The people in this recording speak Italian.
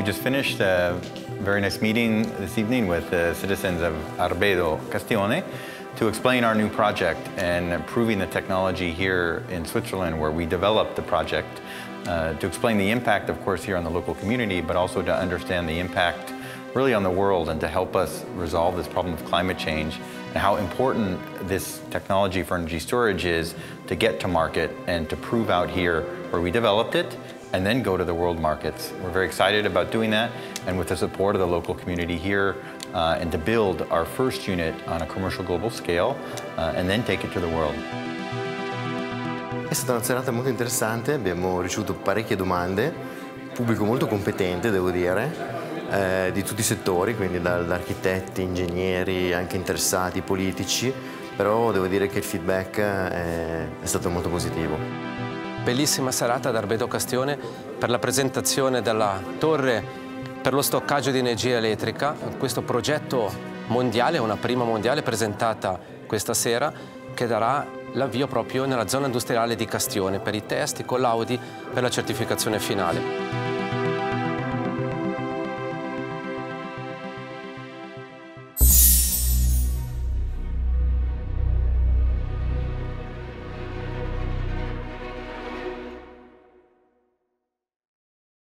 We just finished a very nice meeting this evening with the citizens of Arbedo Castione to explain our new project and proving the technology here in Switzerland where we developed the project, to explain the impact, of course, here on the local community, but also to understand the impact really on the world and to help us resolve this problem of climate change and how important this technology for energy storage is to get to market and to prove out here where we developed it and then go to the world markets. We're very excited about doing that and with the support of the local community here and to build our first unit on a commercial global scale and then take it to the world. È stata una serata molto interessante, abbiamo ricevuto parecchie domande, pubblico molto competente devo dire, di tutti i settori, quindi da architetti, ingegneri, anche interessati, politici, però devo dire che il feedback è stato molto positivo. Bellissima serata ad Arbedo Castione per la presentazione della torre per lo stoccaggio di energia elettrica, questo progetto mondiale, una prima mondiale presentata questa sera, che darà l'avvio proprio nella zona industriale di Castione per i test, i collaudi per la certificazione finale.